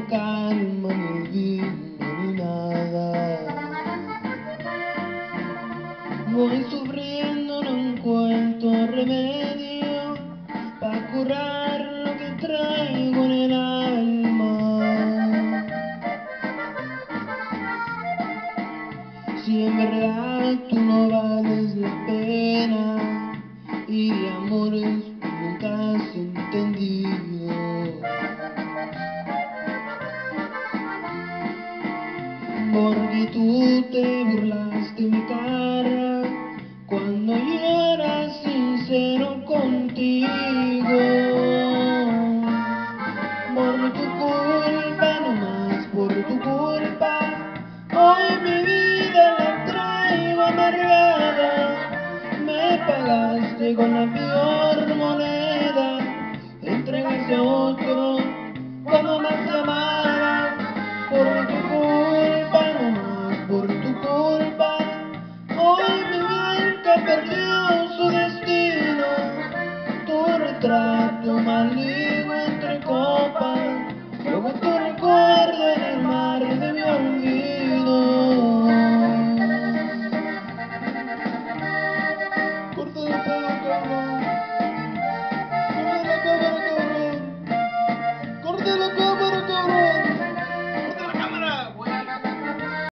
calma, ni olvido, ni nada. Voy sufriendo, no encuentro remedio para curar lo que traigo en el alma. Si en verdad tú no vales la pena y de amores nunca has entendido, porque tú te burlaste en mi cara cuando yo era sincero contigo. Por tu culpa, nomás por tu culpa, hoy mi vida la traigo amargada. Me pagaste con la peor moneda, entregaste a otro